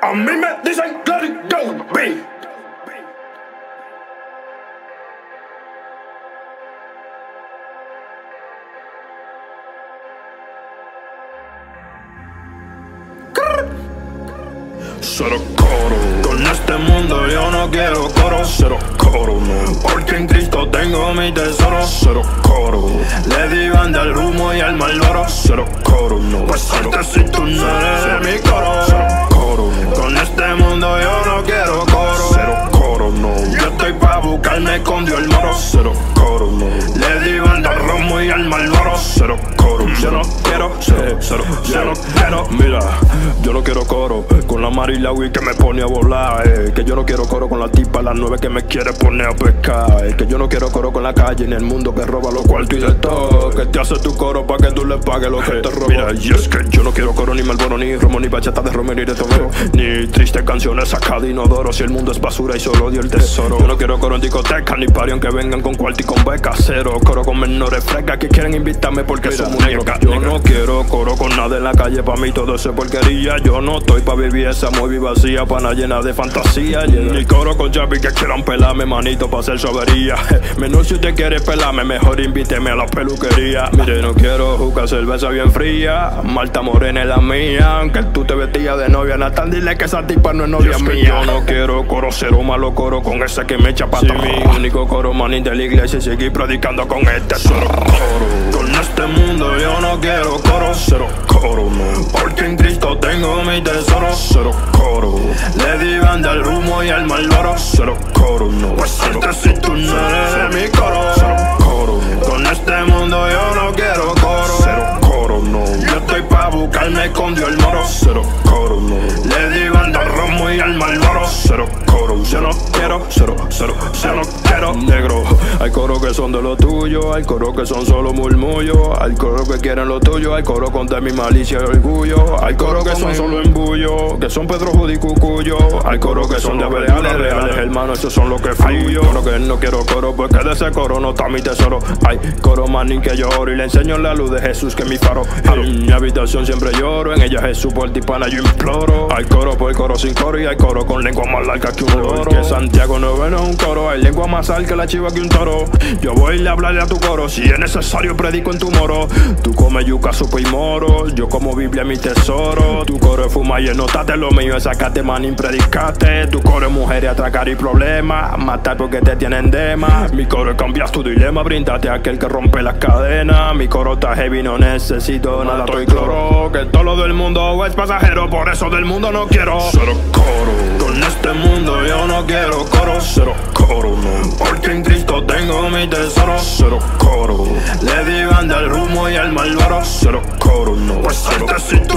A mí me dicen let it go, B. Cero coro, con este mundo yo no quiero coro. Cero coro, no, porque en Cristo tengo mi tesoro. Cero coro, le di banda al humo y al malboro. Cero coro, no, pues salte si tú no eres de mi coro. Cero coro, no, con este mundo yo no quiero coro. Cero coro, no, yo estoy pa' buscarme con Dios el moro. Cero coro, no, le di banda al romo y al malboro. Cero coro, yo no quiero, yo no quiero. Mira, yo no quiero coro con la Mari y la Wii que me pone a volar, que yo no quiero coro con la tipa las 9 que me quiere poner a pescar, que yo no quiero coro con la calle ni el mundo que roba los cuartos y de todo, que te hace tu coro pa' que tú le pagues lo que te robó. Mira, y es que yo no quiero coro ni Malboro, ni Romo, ni bachata de Romero y de Tomeo, ni tristes canciones sacadas de inodoro. Si el mundo es basura y solo odio el tesoro. Yo no quiero coro en discoteca, ni parión que vengan con cuarto y con beca. Cero coro con menores frescas que quieren invitarme porque son muñecas. Yo no quiero coro con nada en la calle, pa' mí todo eso es porquería. Yo no estoy pa' vivir esa muy vacía, pana llena de fantasía. Ni coro con Javi que quieran pelarme, manito, pa' hacer sobería. Menos si usted quiere pelarme, mejor invíteme a la peluquería. Mire, no quiero jugar cerveza bien fría, Marta Morena es la mía. Aunque tú te vestías de novia, Natán, dile que esa tipa no es novia mía. Yo no quiero coro, cero malo coro con ese que me echa pa' atrás. Mi único coro, manín de la iglesia, y seguir predicando con este. Cero coro, con este mundo yo no quiero coro. Cero coro, no, porque en Cristo tengo mi tesoro. Cero coro, le di banda al humo y al malboro. Cero coro, no, pues salte si tú no eres de mi coro. Cero coro, no, con este mundo yo no quiero coro. Cero coro, no, yo estoy pa' buscarme con Dios el moro. Cero coro, no, le di banda al romo y al malboro. Cero coro, yo no quiero, yo no quiero. Negro, hay coros que son de lo tuyo, hay coros que son solo murmullo, hay coros que quieren lo tuyo, hay coros con de mi malicia y orgullo, hay coros que son solo embullo, que son Pedro Judy y Cucuyo, hay coros que son de reales, hermano, esos son los que fluyo. Coro que no quiero coro, porque de ese coro no está mi tesoro. Hay coro manín que lloro y le enseño la luz de Jesús que es mi faro. En mi habitación siempre lloro, en ella Jesús por ti pana yo imploro. Hay coro por coro sin coro y hay coro con lengua más larga que un loro. Que Santiago no es un coro, hay lengua más alta que la chiva que un toro. Yo voy a hablarle a tu coro, si es necesario predico en tu moro. Tú comes yuca, supo y moro, yo como Biblia mi tesoro. Tu coro es fumar y notate lo mío es sacarte manín, predicate. Tu coro es mujer y atracar y problemas, matar porque te tienen dema. Mi coro es cambiar tu dilema, brindate a aquel que rompe las cadenas. Mi coro está heavy, no necesito nada, estoy cloro. Que todo lo del mundo es pasajero, por eso del mundo no quiero. Cero coro, con este mundo yo no quiero coro. Cero coro, no, porque en Cristo tengo mi tesoro. Cero coro, le di banda al humo y al malboro. Cero coro, no, pues salte si